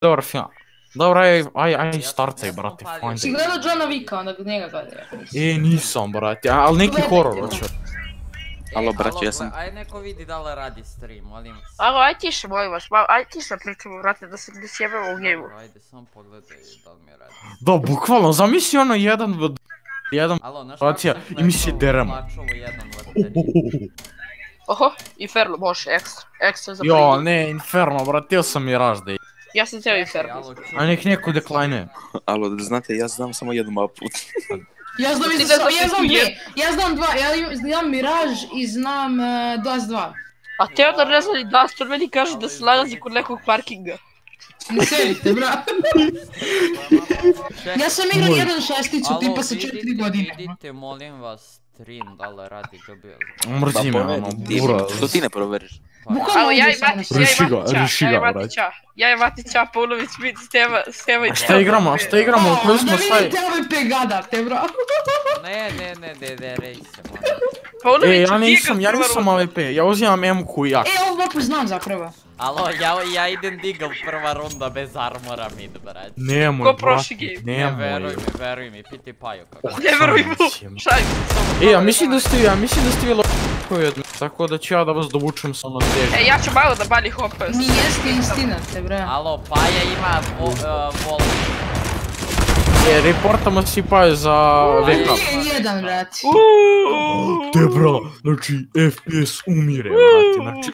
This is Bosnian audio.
Dobar film. Dobro, aj startaj, brate, fajn. Si gledao Johna Wicka, onda njega gledaj. Nisam, brate, ali neki horor hoće. Alo, braću, ja sam... Aj neko vidi da li radi stream, molim vas. Alo, aj tiše, molim vas, aj tiše pričamo, brate, da se ne sjebemo u njemu. Ajde, samo pogledaj da li mi radi. Da, bukvalno, zamisli ono jedan Alo, znaš situacija i mi se deremo. Plačovo jedan vrteri. Oho, Inferno, može, ekstra za Jo, prigod. ne, Inferno, brate, htio sam mi ražde. Ja sam cijel Inferno. A nek neko deklajne. Alo, da znate, ja znam samo jednu mapu. Ja znam dvije, ja znam dva, ja znam Mirage i znam DOS 2. A Teodor ne zna ni da, to meni kaže da se nalazi kod nekog parkinga. Ne sedite, bra. Ja sam igrao 1.6-icu tipa sa 4 godine. Vidite, molim vas, stream da li radi gabil. Mrzi me, ono, bura. Što ti ne proveriš? Alo, ja i Matića, Paunović, Steva i A šta igramo, u koju smo Da stavi? vidite ove gadate, bra. Ne, rej se, Paunović, Ja nisam AWP, ja uzimam MQ i jak. Ovu mapu znam zapravo. Alo, ja idem digel prva runda bez armora mid, brać. Nemoj, Ko brate, prošli game? nemoj. Veruj mi, piti Paju kako. Ne veruj mu, šalim se. Ja mislim da ste vi koji od me, tako da ću ja da vas dovučem sa onom težnje. Ja ću malo da bali hopaju. Mi jeste istina te, bra. Alo, Paja ima vol. Reportamo si Paju za backup. Jedan, brat. Te bro, znači FPS umire, brate, znači